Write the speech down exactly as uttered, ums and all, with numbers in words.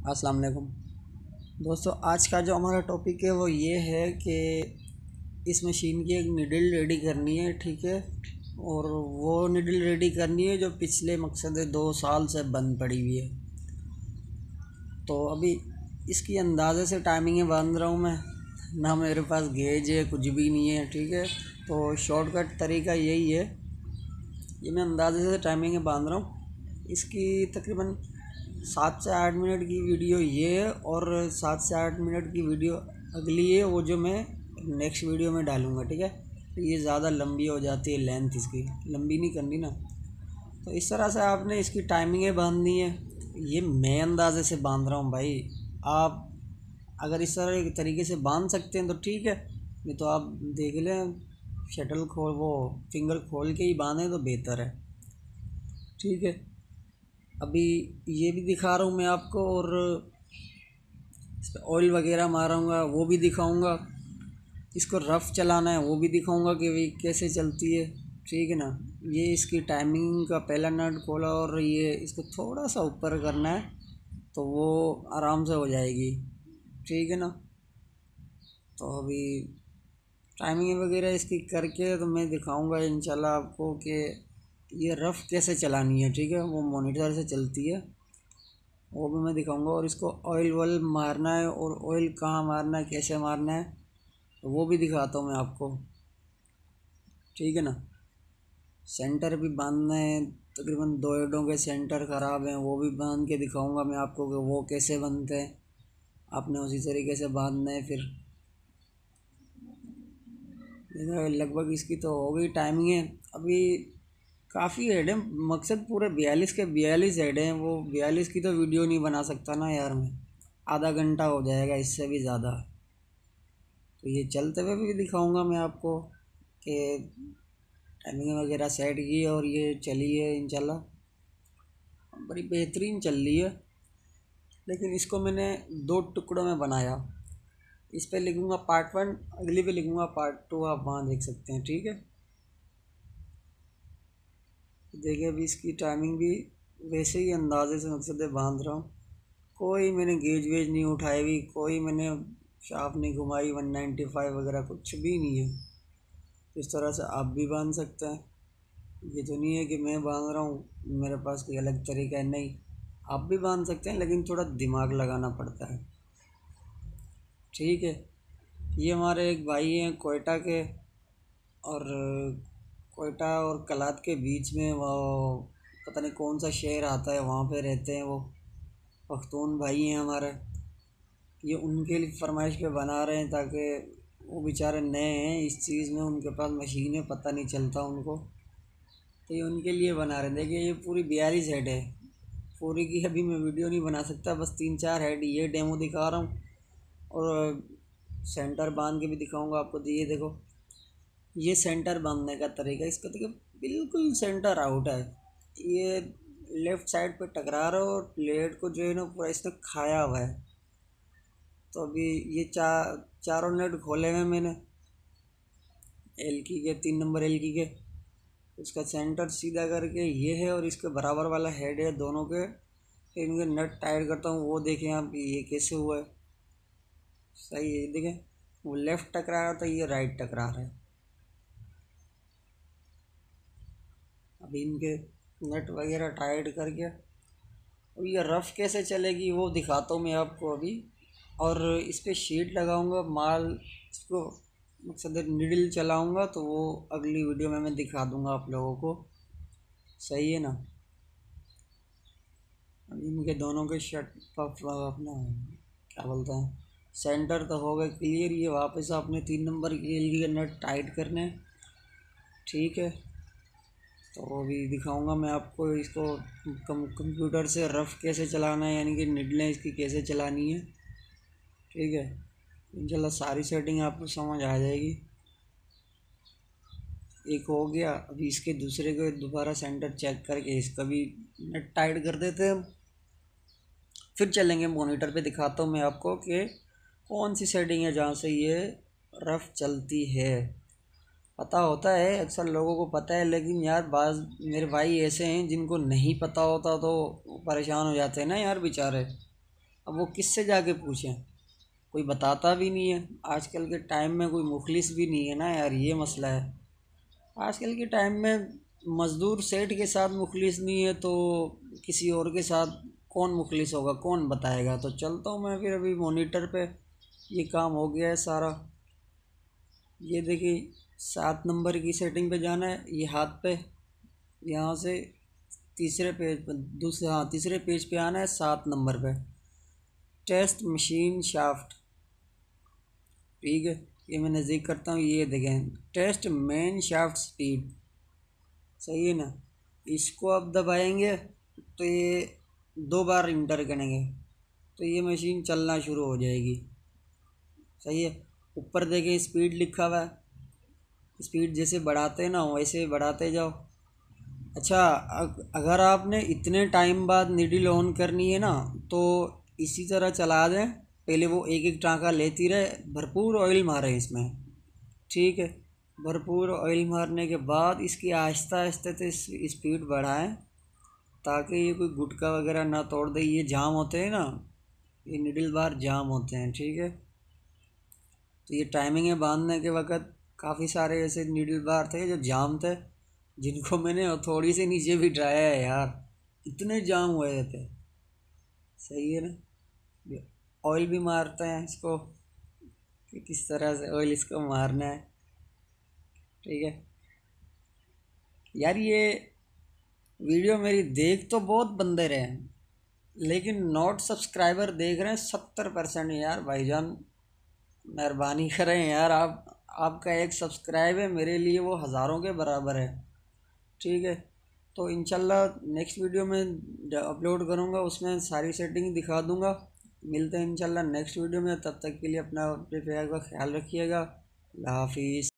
अस्सलाम वालेकुम दोस्तों। आज का जो हमारा टॉपिक है वो ये है कि इस मशीन की एक निडल रेडी करनी है, ठीक है। और वो निडल रेडी करनी है जो पिछले मकसद दो साल से बंद पड़ी हुई है। तो अभी इसकी अंदाज़े से टाइमिंग बांध रहा हूँ मैं, ना मेरे पास गेज है, कुछ भी नहीं है, ठीक है। तो शॉर्टकट तरीका यही है, ये मैं अंदाज़े से टाइमिंग बांध रहा हूँ। इसकी तकरीबन सात से आठ मिनट की वीडियो ये है और सात से आठ मिनट की वीडियो अगली है, वो जो मैं नेक्स्ट वीडियो में डालूँगा, ठीक है। तो ये ज़्यादा लंबी हो जाती है, लेंथ इसकी लंबी नहीं करनी ना। तो इस तरह से आपने इसकी टाइमिंगें बांधनी है। ये मैं अंदाज़े से बांध रहा हूँ भाई, आप अगर इस तरह एक तरीके से बांध सकते हैं तो ठीक है, नहीं तो आप देख लें, शटल खोल वो फिंगर खोल के ही बांधें तो बेहतर है, ठीक है। अभी ये भी दिखा रहा हूँ मैं आपको, और इस पर ऑयल वगैरह मारूँगा वो भी दिखाऊँगा। इसको रफ़ चलाना है वो भी दिखाऊँगा कि भाई कैसे चलती है, ठीक है ना। ये इसकी टाइमिंग का पहला नट खोला और ये इसको थोड़ा सा ऊपर करना है तो वो आराम से हो जाएगी, ठीक है ना। तो अभी टाइमिंग वगैरह इसकी करके तो मैं दिखाऊंगा इंशाल्लाह आपको कि ये रफ़ कैसे चलानी है, ठीक है। वो मॉनिटर से चलती है, वो भी मैं दिखाऊंगा। और इसको ऑयल वॉयल मारना है, और ऑयल कहाँ मारना है, कैसे मारना है, तो वो भी दिखाता हूँ मैं आपको, ठीक है ना। सेंटर भी बांधना है, तकरीबन दो हेडों के सेंटर ख़राब हैं, वो भी बांध के दिखाऊंगा मैं आपको कि वो कैसे बनते हैं। आपने उसी तरीके से बांधना है। फिर देखो लगभग इसकी तो हो गई टाइमिंग है। अभी काफ़ी हेड है, मकसद पूरे बयालीस के बयालीस हेड हैं, वो बयालीस की तो वीडियो नहीं बना सकता ना यार मैं, आधा घंटा हो जाएगा, इससे भी ज़्यादा। तो ये चलते हुए भी दिखाऊंगा मैं आपको कि टाइमिंग वगैरह सेट की है और ये चली है इंशाल्लाह, बड़ी बेहतरीन चल रही है। लेकिन इसको मैंने दो टुकड़ों में बनाया, इस पे लिखूंगा पार्ट वन, अगली पे लिखूंगा पार्ट टू, आप वहाँ देख सकते हैं, ठीक है। देखिए अभी इसकी टाइमिंग भी वैसे ही अंदाजे से मकसद बांध रहा हूँ। कोई मैंने गेज वेज नहीं उठाई हुई, कोई मैंने शार्प नहीं घुमाई, वन नाइन्टी फाइव वगैरह कुछ भी नहीं है। इस तरह से आप भी बांध सकते हैं। ये तो नहीं है कि मैं बांध रहा हूँ मेरे पास कोई अलग तरीका है, नहीं, आप भी बांध सकते हैं, लेकिन थोड़ा दिमाग लगाना पड़ता है, ठीक है। ये हमारे एक भाई हैं कोयटा के, और कोयटा और कलात के बीच में वो पता नहीं कौन सा शहर आता है, वहाँ पे रहते हैं वो, पख्तून भाई हैं हमारे। ये उनके लिए फरमाइश पे बना रहे हैं, ताकि वो बेचारे नए हैं इस चीज़ में, उनके पास मशीन है, पता नहीं चलता उनको, तो ये उनके लिए बना रहे हैं। देखिए ये पूरी बयालीस हेड है, पूरी की अभी मैं वीडियो नहीं बना सकता, बस तीन चार हेड ये डेमो दिखा रहा हूँ। और सेंटर बांध के भी दिखाऊंगा आपको। ये देखो, ये सेंटर बांधने का तरीका, इसका देखिए बिल्कुल सेंटर आउट है, ये लेफ़्ट साइड पे टकरा रहा है और प्लेट को जो है ना पूरा इसने खाया हुआ है। तो अभी ये चार चारों नट खोले हुए मैंने, एल की के, तीन नंबर एल की के, इसका सेंटर सीधा करके ये है और इसके बराबर वाला हेड है दोनों के। फिर इनके नट टाइट करता हूँ, वो देखें आप ये कैसे हुआ है, सही है। देखें वो लेफ़्ट टकरा रहा था, ये राइट टकरा रहा है। अभी इनके नट वगैरह टाइट करके अब ये रफ़ कैसे चलेगी वो दिखाता हूँ मैं आपको अभी। और इस पर शीट लगाऊंगा माल, इसको मकसद निडल चलाऊंगा, तो वो अगली वीडियो में मैं दिखा दूंगा आप लोगों को, सही है ना। अब इनके दोनों के शर्ट अपना क्या बोलते हैं, सेंटर तो हो गए क्लियर। ये वापस आपने तीन नंबर के लिए नट टाइट करने, ठीक है। तो अभी दिखाऊंगा मैं आपको इसको कम कंप्यूटर से रफ़ कैसे चलाना है, यानी कि निडलें इसकी कैसे चलानी है, ठीक है। इंशाल्लाह सारी सेटिंग आपको समझ आ जाएगी। एक हो गया, अभी इसके दूसरे को दोबारा सेंटर चेक करके इसका भी नेट टाइट कर देते हैं। फिर चलेंगे मॉनिटर पे, दिखाता हूँ मैं आपको कि कौन सी सेटिंग है जहाँ से ये रफ़ चलती है। पता होता है अक्सर लोगों को पता है, लेकिन यार बाज़ मेरे भाई ऐसे हैं जिनको नहीं पता होता तो परेशान हो जाते हैं ना यार बेचारे। अब वो किससे जाके पूछें, कोई बताता भी नहीं है। आजकल के टाइम में कोई मुखलिस भी नहीं है ना यार, ये मसला है। आजकल के टाइम में मज़दूर सेठ के साथ मुखलिस नहीं है तो किसी और के साथ कौन मुखलिस होगा, कौन बताएगा। तो चलता हूँ मैं फिर, अभी मॉनिटर पे ये काम हो गया है सारा। ये देखिए, सात नंबर की सेटिंग पे जाना है, ये हाथ पे, यहाँ से तीसरे पेज पर, दूसरे, हाँ तीसरे पेज पे आना है, सात नंबर पे टेस्ट मशीन शाफ्ट। ठीक है, ये मैं नज़दीक करता हूँ, ये देखें टेस्ट मेन शाफ्ट स्पीड, सही है ना। इसको अब दबाएंगे तो ये दो बार इंटर करेंगे तो ये मशीन चलना शुरू हो जाएगी, सही है। ऊपर देखें स्पीड लिखा हुआ है, स्पीड जैसे बढ़ाते हैं ना वैसे बढ़ाते जाओ। अच्छा, अगर आपने इतने टाइम बाद नीडल ऑन करनी है ना तो इसी तरह चला दें, पहले वो एक एक टाँका लेती रहे, भरपूर ऑयल मारें इसमें, ठीक है। भरपूर ऑयल मारने के बाद इसकी आहिस्ता आहिस्ता से स्पीड बढ़ाएं ताकि ये कोई गुटका वगैरह ना तोड़ दे। ये जाम होते हैं ना, ये निडल बार जाम होते हैं, ठीक है। तो ये टाइमिंग बांधने के वक़्त काफ़ी सारे ऐसे निडल बार थे जो जाम थे, जिनको मैंने थोड़ी सी नीचे भी ड्राया है यार, इतने जाम हुए थे, सही है ना। ऑयल भी मारते हैं इसको कि किस तरह से ऑयल इसको मारना है, ठीक है यार। ये वीडियो मेरी देख तो बहुत बंदे रहे हैं, लेकिन नॉट सब्सक्राइबर देख रहे हैं सत्तर परसेंट यार। भाईजान मेहरबानी करें यार, आप आपका एक सब्सक्राइब है मेरे लिए वो हज़ारों के बराबर है, ठीक है। तो इंशाल्लाह नेक्स्ट वीडियो में अपलोड करूँगा, उसमें सारी सेटिंग दिखा दूँगा। मिलते हैं इंशाल्लाह नेक्स्ट वीडियो में, तब तक के लिए अपना अपने का ख्याल रखिएगा। अल्लाह हाफिज़।